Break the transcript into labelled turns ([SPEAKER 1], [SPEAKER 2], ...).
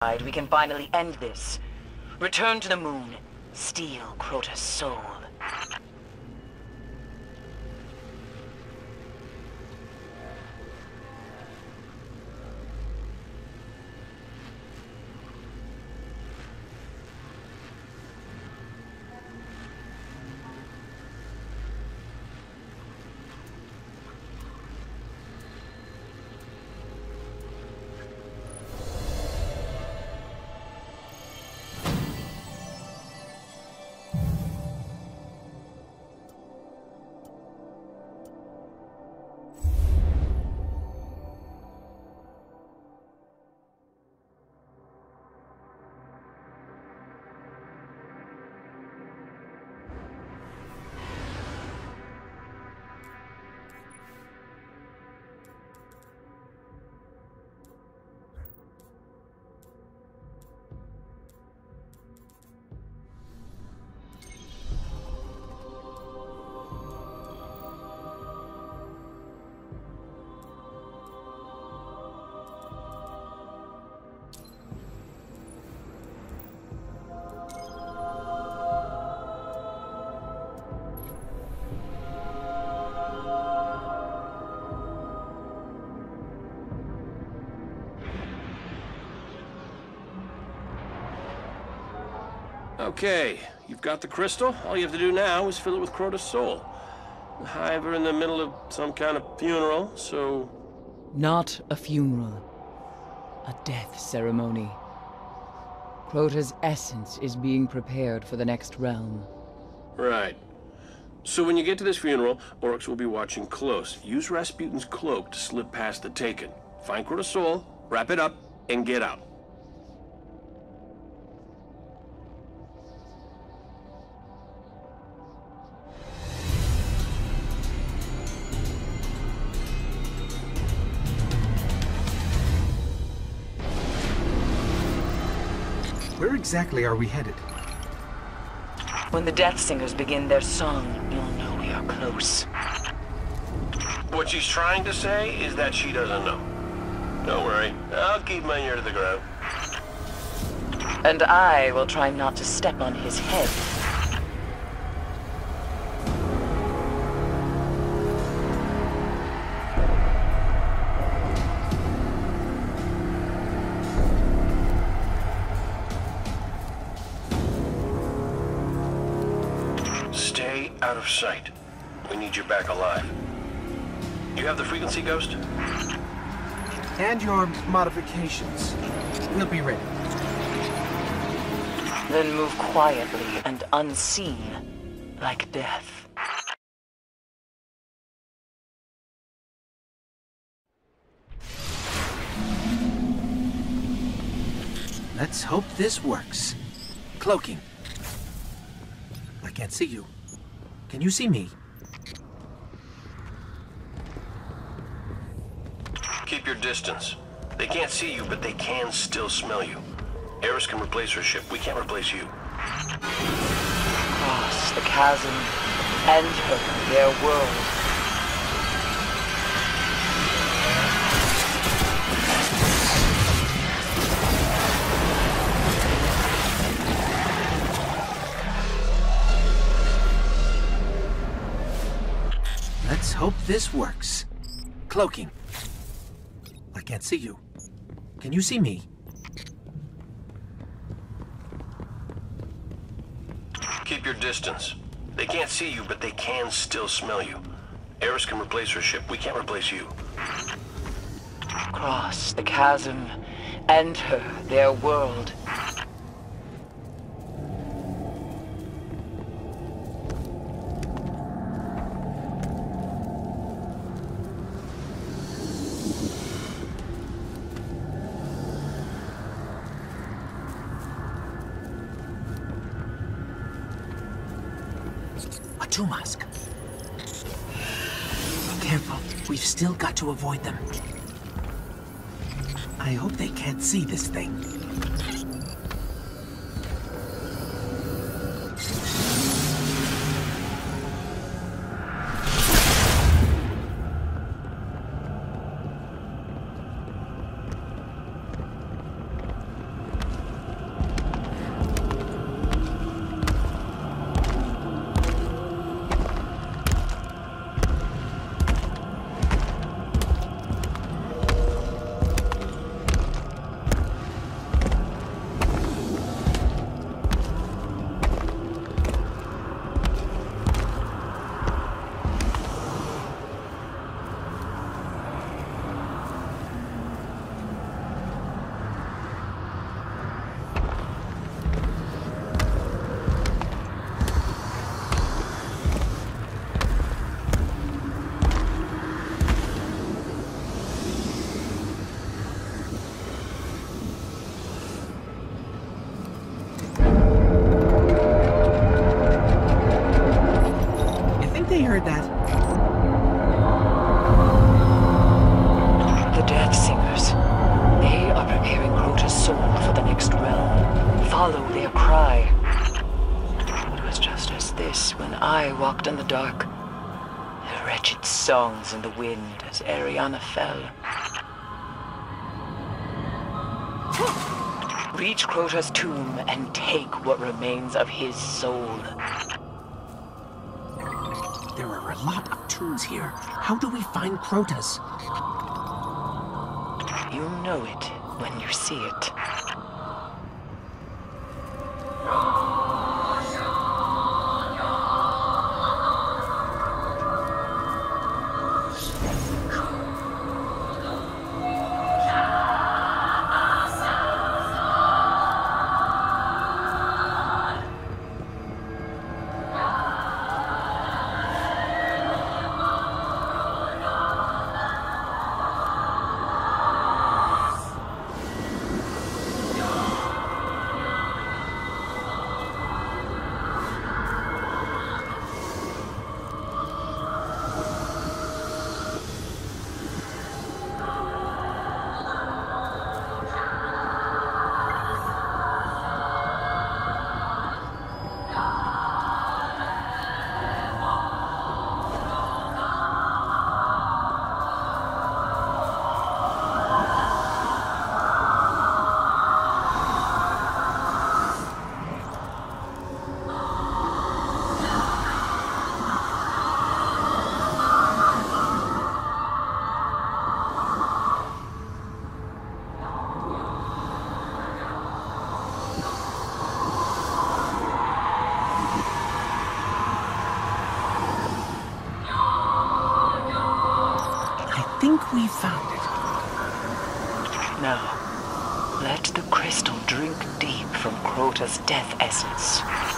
[SPEAKER 1] We can finally end this. Return to the moon. Steal Crota's soul.
[SPEAKER 2] Okay, you've got the crystal. All you have to do now is fill it with Crota's soul. The Hive are in the middle of some kind of funeral, so...
[SPEAKER 1] Not a funeral. A death ceremony. Crota's essence is being prepared for the next realm.
[SPEAKER 2] Right. So when you get to this funeral, Oryx will be watching close. Use Rasputin's cloak to slip past the Taken. Find Crota's soul, wrap it up, and get out.
[SPEAKER 3] Where exactly are we headed?
[SPEAKER 1] When the Death Singers begin their song, you'll know we are close.
[SPEAKER 2] What she's trying to say is that she doesn't know. Don't worry, I'll keep my ear to the ground.
[SPEAKER 1] And I will try not to step on his head.
[SPEAKER 2] Stay out of sight. We need you back alive. You have the frequency, Ghost?
[SPEAKER 3] And your modifications. We'll be ready.
[SPEAKER 1] Then move quietly and unseen, like death.
[SPEAKER 3] Let's hope this works. Cloaking. I can't see you. Can you see me?
[SPEAKER 2] Keep your distance. They can't see you, but they can still smell you. Eris can replace her ship. We can't replace you.
[SPEAKER 1] Cross the chasm, enter their world.
[SPEAKER 3] Let's hope this works. Cloaking. I can't see you. Can you see me?
[SPEAKER 2] Keep your distance. They can't see you, but they can still smell you. Eris can replace her ship. We can't replace you.
[SPEAKER 1] Cross the chasm, enter their world.
[SPEAKER 3] A Tumask. Careful, we've still got to avoid them. I hope they can't see this thing.
[SPEAKER 1] follow their cry. It was just as this when I walked in the dark. The wretched songs in the wind as Ariana fell. Reach Crota's tomb and take what remains of his soul.
[SPEAKER 3] There are a lot of tombs here. How do we find Crota's?
[SPEAKER 1] You'll know it when you see it.
[SPEAKER 3] I think we found it.
[SPEAKER 1] Now, let the crystal drink deep from Crota's death essence.